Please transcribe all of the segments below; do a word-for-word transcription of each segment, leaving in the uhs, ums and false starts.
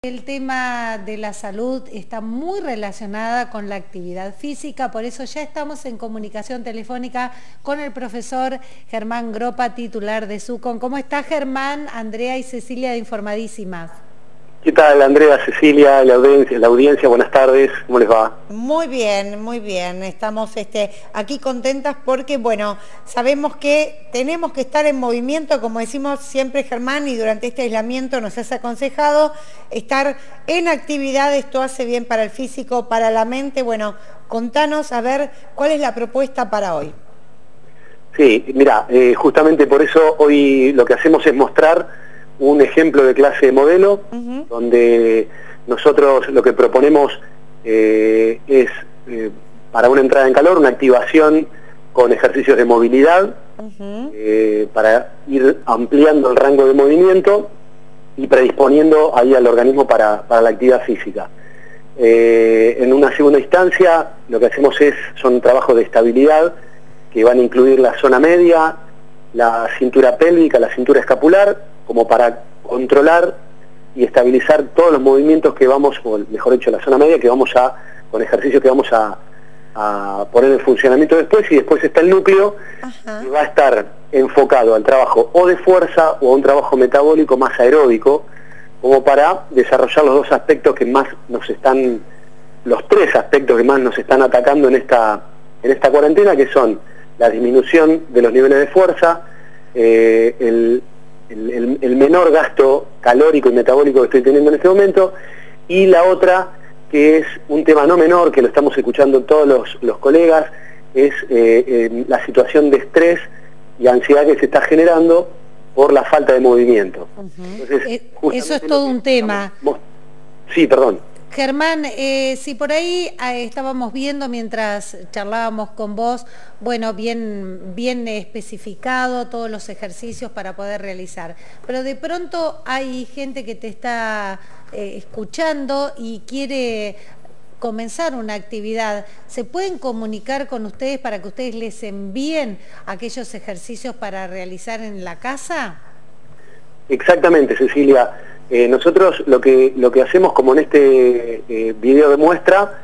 El tema de la salud está muy relacionada con la actividad física, por eso ya estamos en comunicación telefónica con el profesor Germán Gropa, titular de SUCON. ¿Cómo está, Germán? Andrea y Cecilia de Informadísimas. ¿Qué tal, Andrea, Cecilia, la audiencia, la audiencia? Buenas tardes, ¿cómo les va? Muy bien, muy bien. Estamos este, aquí contentas porque, bueno, sabemos que tenemos que estar en movimiento, como decimos siempre, Germán, y durante este aislamiento nos has aconsejado estar en actividad. Esto hace bien para el físico, para la mente. Bueno, contanos a ver cuál es la propuesta para hoy. Sí, mira, eh, justamente por eso hoy lo que hacemos es mostrar un ejemplo de clase de modelo, uh-huh. donde nosotros lo que proponemos eh, es eh, para una entrada en calor, una activación con ejercicios de movilidad, uh-huh. eh, para ir ampliando el rango de movimiento y predisponiendo ahí al organismo para, para la actividad física. Eh, en una segunda instancia lo que hacemos es, son trabajos de estabilidad que van a incluir la zona media, la cintura pélvica, la cintura escapular, como para controlar y estabilizar todos los movimientos que vamos, o mejor dicho, la zona media, que vamos a, con ejercicios que vamos a, a poner en funcionamiento después, y después está el núcleo, Ajá. que va a estar enfocado al trabajo o de fuerza o a un trabajo metabólico más aeróbico, como para desarrollar los dos aspectos que más nos están, los tres aspectos que más nos están atacando en esta, en esta cuarentena, que son la disminución de los niveles de fuerza, eh, el El, el, el menor gasto calórico y metabólico que estoy teniendo en este momento, y la otra, que es un tema no menor, que lo estamos escuchando todos los, los colegas, es eh, eh, la situación de estrés y ansiedad que se está generando por la falta de movimiento. Uh-huh. Entonces, eh, eso es todo un tema. Estamos... Sí, perdón. Germán, eh, si por ahí eh, estábamos viendo mientras charlábamos con vos, bueno, bien, bien especificado todos los ejercicios para poder realizar, pero de pronto hay gente que te está eh, escuchando y quiere comenzar una actividad. ¿Se pueden comunicar con ustedes para que ustedes les envíen aquellos ejercicios para realizar en la casa? Exactamente, Cecilia. Eh, nosotros lo que lo que hacemos, como en este eh, video de muestra,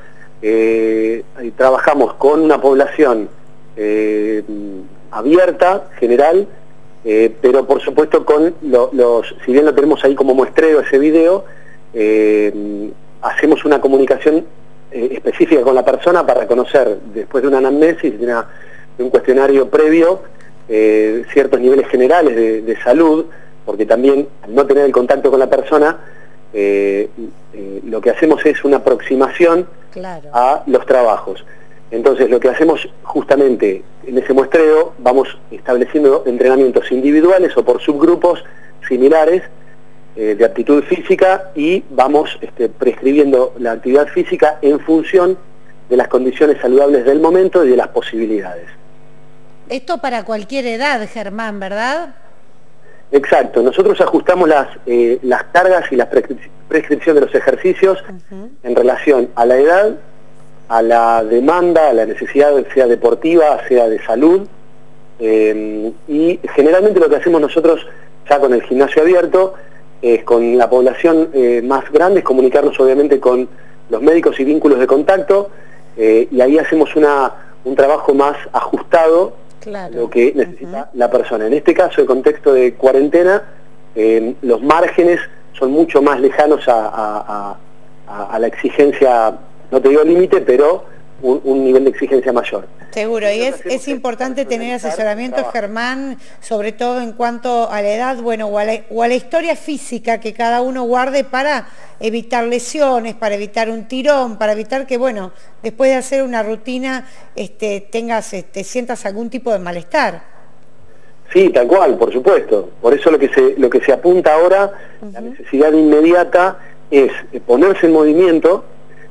eh, trabajamos con una población eh, abierta, general, eh, pero por supuesto con lo, los, si bien lo tenemos ahí como muestreo ese video, eh, hacemos una comunicación eh, específica con la persona para conocer, después de una anamnesis, de, una, de un cuestionario previo, eh, ciertos niveles generales de, de salud, porque también al no tener el contacto con la persona, eh, eh, lo que hacemos es una aproximación claro. a los trabajos. Entonces lo que hacemos justamente en ese muestreo, vamos estableciendo entrenamientos individuales o por subgrupos similares eh, de aptitud física, y vamos este, prescribiendo la actividad física en función de las condiciones saludables del momento y de las posibilidades. Esto para cualquier edad, Germán, ¿verdad? Exacto, nosotros ajustamos las, eh, las cargas y la prescripción de los ejercicios uh-huh. en relación a la edad, a la demanda, a la necesidad, sea deportiva, sea de salud, eh, y generalmente lo que hacemos nosotros ya con el gimnasio abierto es con la población eh, más grande, es comunicarnos obviamente con los médicos y vínculos de contacto, eh, y ahí hacemos una, un trabajo más ajustado, claro. lo que necesita uh-huh. la persona. En este caso, el contexto de cuarentena, eh, los márgenes son mucho más lejanos a, a, a, a la exigencia, no te digo límite, pero un, un nivel de exigencia mayor. Seguro, y es, es importante tener asesoramiento, Germán, sobre todo en cuanto a la edad, bueno, o a la, o a la historia física que cada uno guarde para evitar lesiones, para evitar un tirón, para evitar que, bueno, después de hacer una rutina, este, tengas, este, sientas algún tipo de malestar. Sí, tal cual, por supuesto. Por eso lo que se, lo que se apunta ahora, uh-huh. la necesidad inmediata es ponerse en movimiento,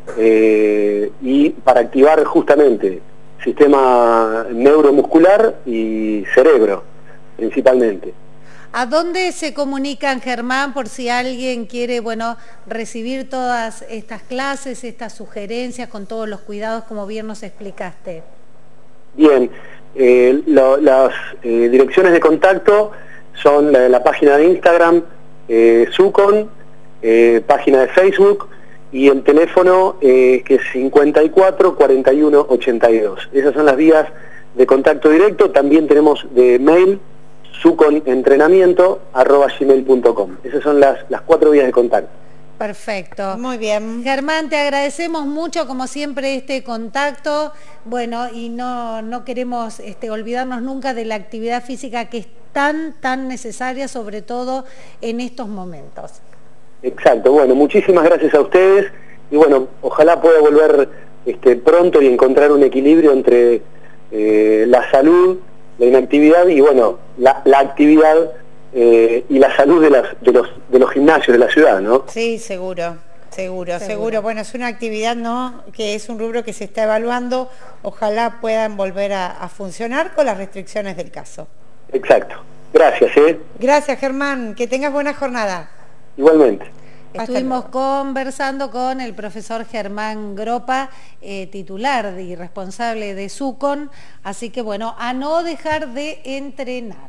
eh, y para activar justamente sistema neuromuscular y cerebro, principalmente. ¿A dónde se comunican, Germán, por si alguien quiere, bueno, recibir todas estas clases, estas sugerencias con todos los cuidados, como bien nos explicaste? Bien, eh, lo, las eh, direcciones de contacto son la de la página de Instagram, eh, SUCON, eh, página de Facebook y el teléfono eh, que es cincuenta y cuatro, cuarenta y uno, ochenta y dos. Esas son las vías de contacto directo. También tenemos de mail suconentrenamiento arroba gmail punto com. Esas son las, las cuatro vías de contacto. Perfecto. Muy bien. Germán, te agradecemos mucho, como siempre, este contacto. Bueno, y no, no queremos este, olvidarnos nunca de la actividad física que es tan, tan necesaria, sobre todo en estos momentos. Exacto. Bueno, muchísimas gracias a ustedes. Y bueno, ojalá pueda volver este, pronto y encontrar un equilibrio entre eh, la salud, la inactividad y, bueno, la, la actividad Eh, y la salud de, las, de, los, de los gimnasios de la ciudad, ¿no? Sí, seguro, seguro, seguro, seguro. Bueno, es una actividad, ¿no?, que es un rubro que se está evaluando. Ojalá puedan volver a, a funcionar con las restricciones del caso. Exacto. Gracias, ¿eh? Gracias, Germán. Que tengas buena jornada. Igualmente. Estuvimos conversando con el profesor Germán Gropa, eh, titular y responsable de SUCON, así que bueno, a no dejar de entrenar.